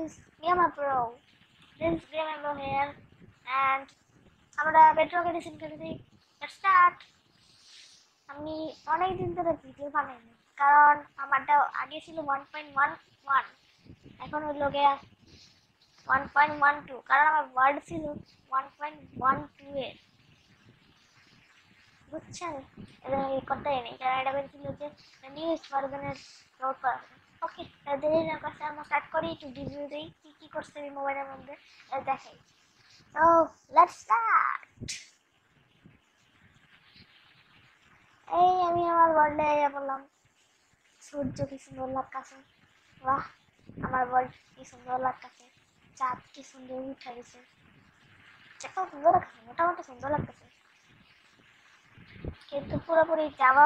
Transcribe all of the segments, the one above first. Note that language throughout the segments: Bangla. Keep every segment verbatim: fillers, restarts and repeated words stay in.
is Gamer Pro. This is Gamer Pro here, and আমরা Bedrock এডিশন খেলছি। Let's start. আমি অনেক দিন ধরে ভিডিও বানাইনি, কারণ আমারটা আগে ছিল one point one one, এখন হলো গিয়া one point one two, কারণ আমার ওয়ার্ড ছিল one point one two এর, বুঝছেন? এটা করতে নেই, কারণ এটা বলছিল যে নিউজ ভার্সনের লোড করা। ওকে, দেরি না করে আমরা স্টার্ট করি, একটু রিভিউ দিই কি কি করছে এই মোবাইলের মধ্যে দেখাই। So let's start. এই আমি আমার ওয়ার্ল্ডে আইয়া বললাম, সূর্য কি সুন্দর লাগতেছে, বাহ আমার ওয়ার্ল্ড কি সুন্দর লাগতেছে, চাঁদ কি সুন্দর উঠে গেছে, চাঁদ সুন্দর লাগতেছে, মোটামুটি সুন্দর লাগতেছে, কিন্তু পুরোপুরি যাওয়া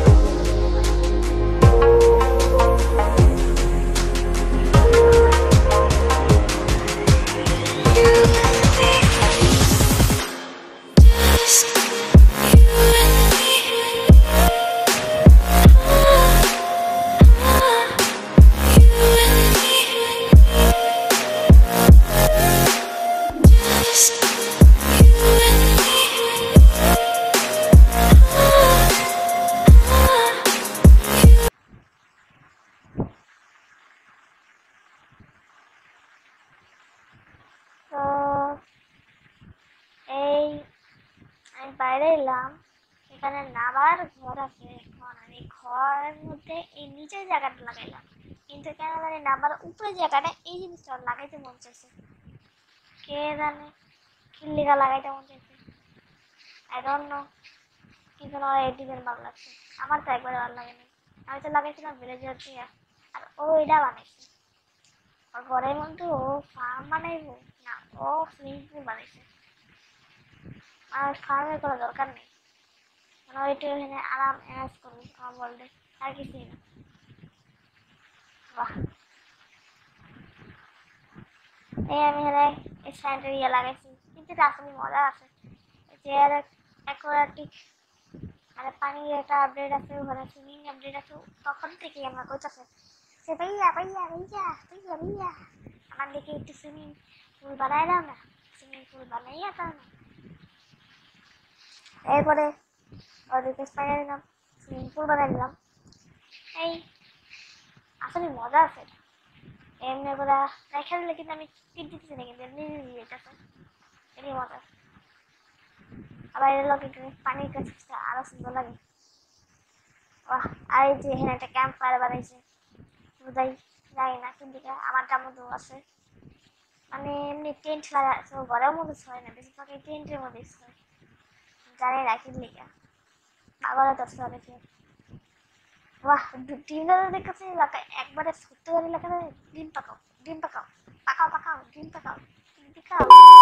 বাইরে এলাম। এখানে নাবার ঘর আছে, এখন আমি ঘরের মধ্যে এই নিচের জায়গাটা লাগাইলাম, কিন্তু কেন জানি নাবার উপরে জায়গাটা এই জিনিসটা লাগাইতে মন চাইছে, কে জানে কি লেগা লাগাইতে মন চাইছে, আই ডোন্ট নো, কিন্তু আমার এই ডিজাইন ভালো লাগছে, আমার তো একবারে ভালো লাগেনি। আমি তো লাগাইছিলাম ভিলেজার দিয়ে, আর ও এটা বানাইছে ওর ঘরের মধ্যে, ও ফার্ম বানাইবো না, ও সুইমিং পুল বানাইছে। আর ফার্মের কোনো দরকার নেই, মানে ওইটা এখানে আরাম অ্যাজ করবো আমার বলতে, আর কিছুই না। বাহ, এই আমি এখানে স্ট্যান্ডার্ড ইয়ে লাগাইছি, কিন্তু এটা আসলে মজা আছে যে অ্যাকোয়াটিক, মানে পানির একটা আপডেট আছে, ওখানে সুইমিং আপডেট আছে, তখন থেকেই আমার কইতাছে সে ভাইয়া ভাইয়া ভাইয়া ভাইয়া ভাইয়া আমার দিকে একটু সুইমিং পুল বানাই দাও না, সুইমিং পুল বানাইয়া দাও না। এরপরে ওর রিকোয়েস্ট বানিয়ে দিলাম, সুইমিং পুল বানিয়ে দিলাম। এই আসলে মজা আছে এমনি করে রেখে দিলে, কিন্তু আমি টিপ দিতেছি না, কিন্তু এমনি দিয়ে যেতেছে, এটাই মজা। আবার এর লোক পানির কাছে আরো সুন্দর লাগে। আর এই যে এখানে একটা ক্যাম্প ফায়ার বানাইছে, বুঝাই যাই না, কিন্তু আমারটার মধ্যে আছে, মানে এমনি টেন্ট লাগা আছে, ঘরের মধ্যে ছয় না, বেশিরভাগ এই টেন্টের মধ্যে ছয়, জানি রাখি লিখা পাগলের দশটা দেখে। বাহ, ডিমটা দেখতেছি একবারে সত্যি করে লেখা যায়, ডিম পাকাও ডিম পাকাও পাকাও পাকাও ডিম পাকাও ডিম পাকাও।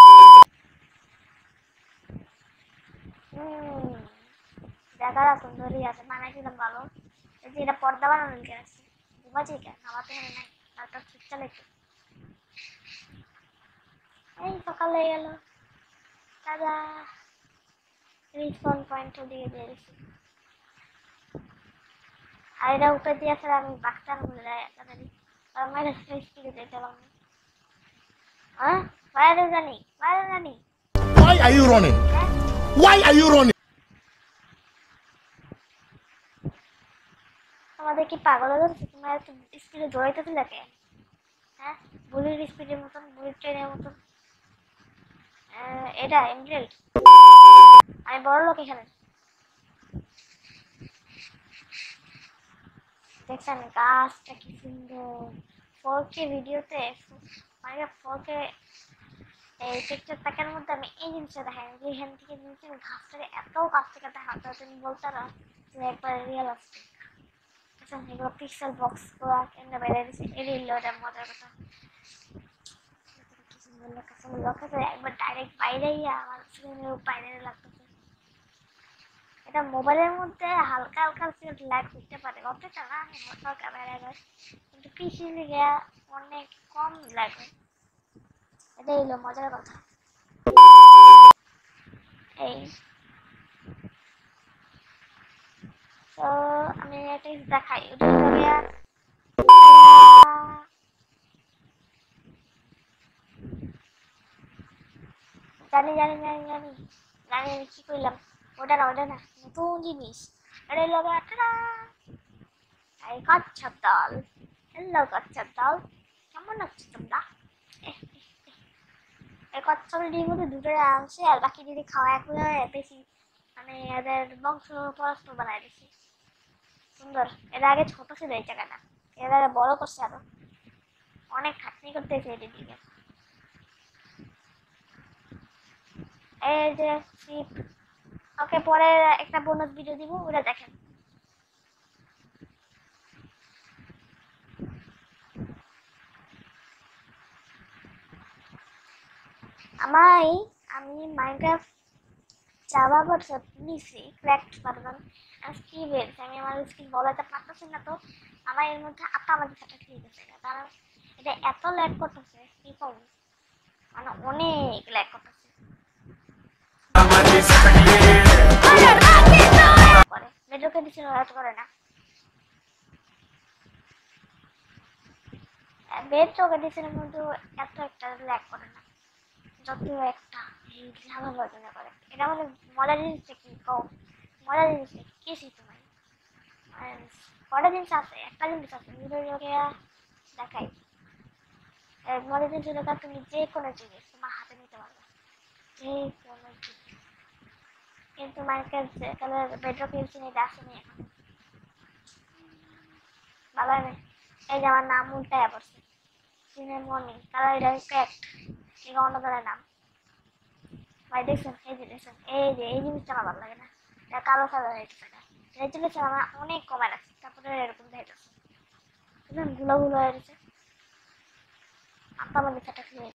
হম জায়গাটা সুন্দরই আছে, বানাইছিলাম ভালো। এই যে এটা পর্দা বানানোর লিখে আছে, ঘুমাচ্ছি কেন, আমার তো এখানে নাই, তারপর ঠিকঠাক একটু। এই সকাল হয়ে গেল, দাদা রিসপন পয়েন্ট দিয়ে দিয়েছি, আর এটা উপরে দিয়ে আসলে আমি বাচ্চার মধ্যে যাই তাড়াতাড়ি, কারণ মায়ের স্পিডে যেতে পারবো না। হ্যাঁ, বাইরে জানি বাইরে জানি Why are you running? Why are you running? আমাদের কি পাগল হয়ে যাচ্ছে, তোমার এত স্পিডে দৌড়াইতেছে লাগে, হ্যাঁ বুলির স্পিডের মতন, বুলির ট্রেনের মতন। এটা এমব্রেল, আমি বড় লোক এখানে, দেখছেন গাছটা কি সুন্দর। ফোর কে ভিডিওতে, মানে ফোর কে এই টিকটক প্যাকের মধ্যে আমি এই জিনিসটা দেখাই, যে এখান থেকে নিচে ঘাসটাকে এত কাছ থেকে দেখাতে, তুমি বলতে না যে একবার রিয়েলিস্টিক। আচ্ছা, এগুলো পিক্সেল বক্স গুলো কেমনে বাইরে দিচ্ছে, এরই লোটা মজার কথা, কি সুন্দর লাগছে, লক্ষ্য একবার ডাইরেক্ট বাইরে গিয়ে আমার স্ক্রিনের বাইরে লাগতেছে। এটা মোবাইলের মধ্যে হালকা হালকা ল্যাগ করতে পারে, অতটা না, মোটা ক্যামেরা হয়, কিন্তু পিসি লিগে অনেক কম ল্যাগ হয়, এটাই হলো মজার কথা। এই তো আমি একটা দেখাই, ওটা জানি জানি জানি জানি জানি আমি কি করলাম। ওটা না ওটা না নতুন জিনিস। এটা হলো একটা এই কচ্ছপ দল। হ্যালো কচ্ছপ দল, কেমন আছো তোমরা? এই কচ্ছপের ডিম মধ্যে দুটো আনছে আর বাকি যদি খাওয়া এক বেশি মানে এদের বংশ পরস্পর বানায় দিছি। সুন্দর। এর আগে ছোট ছিল এই জায়গাটা, এরা বড় করছে আরো, অনেক খাটনি করতেছে এটি দিকে। এই যে শিপ, ওকে পরে একটা বোনাস ভিডিও দিব, ওটা দেখেন। আমায় আমি মাইনক্রাফট জাভা ভার্সন নিছি ক্র্যাকড ভার্সন। স্কিল বেড়েছে, আমি আমার স্কিল বলাতে পারতেছি না, তো আমার এর মধ্যে আটটা আমাদের সাথে খেয়ে গেছে, কারণ এটা এত ল্যাগ করতেছে কি করবো, মানে অনেক ল্যাগ করতেছে। করে বেডরকে দিছিল এত করে না, বেডরকে দিছিল কিন্তু এত একটা ল্যাগ করে না, যত একটা এই জাভা ভার্সনে করে। এটা মানে মজার জিনিসটা কি কও, মজার জিনিসটা কি শিখতে পারি। কটা জিনিস আছে, একটা জিনিস আছে ভিডিওকে দেখাই। মজার জিনিস হলো তুমি যে কোনো জিনিস তোমার হাতে নিতে পারবে, যে কোনো জিনিস। কিন্তু মাইনক্রাফট তাহলে বেডরক ইউজ নিতে আসেনি এখন, ভালো নেই। এই যে আমার নাম উল্টায় পড়ছে, সিনের মর্নিং, কারণ এটা ক্র্যাকড, এটা অন্য ধরনের নাম। ভাই দেখছেন, এই যে দেখছেন, এই যে এই জিনিসটা আমার ভালো লাগে না, এটা কালো কালো হয়েছে, এটা রেজুলেশন আমার অনেক কমে রাখছে, তারপরে এরকম দেখাচ্ছে গুলো গুলো হয়ে গেছে। আপনার মধ্যে সেটা